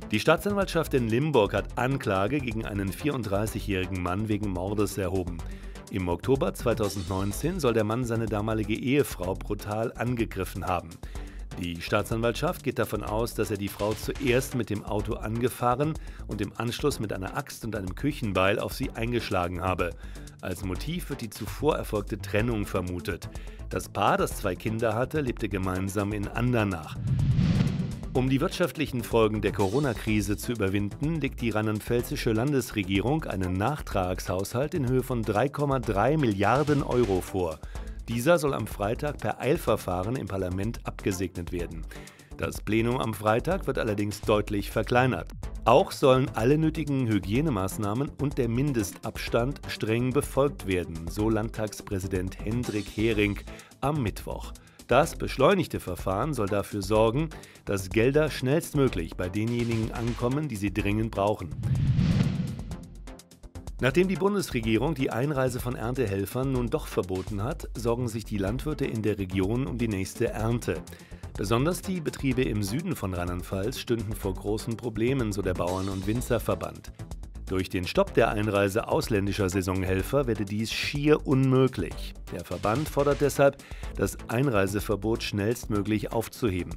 Die Staatsanwaltschaft in Limburg hat Anklage gegen einen 34-jährigen Mann wegen Mordes erhoben. Im Oktober 2019 soll der Mann seine damalige Ehefrau brutal angegriffen haben. Die Staatsanwaltschaft geht davon aus, dass er die Frau zuerst mit dem Auto angefahren und im Anschluss mit einer Axt und einem Küchenbeil auf sie eingeschlagen habe. Als Motiv wird die zuvor erfolgte Trennung vermutet. Das Paar, das 2 Kinder hatte, lebte gemeinsam in Andernach. Um die wirtschaftlichen Folgen der Corona-Krise zu überwinden, legt die rheinland-pfälzische Landesregierung einen Nachtragshaushalt in Höhe von 3,3 Milliarden Euro vor. Dieser soll am Freitag per Eilverfahren im Parlament abgesegnet werden. Das Plenum am Freitag wird allerdings deutlich verkleinert. Auch sollen alle nötigen Hygienemaßnahmen und der Mindestabstand streng befolgt werden, so Landtagspräsident Hendrik Hering am Mittwoch. Das beschleunigte Verfahren soll dafür sorgen, dass Gelder schnellstmöglich bei denjenigen ankommen, die sie dringend brauchen. Nachdem die Bundesregierung die Einreise von Erntehelfern nun doch verboten hat, sorgen sich die Landwirte in der Region um die nächste Ernte. Besonders die Betriebe im Süden von Rheinland-Pfalz stünden vor großen Problemen, so der Bauern- und Winzerverband. Durch den Stopp der Einreise ausländischer Saisonhelfer werde dies schier unmöglich. Der Verband fordert deshalb, das Einreiseverbot schnellstmöglich aufzuheben.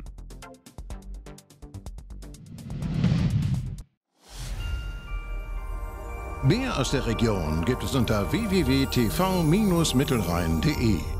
Mehr aus der Region gibt es unter www.tv-mittelrhein.de.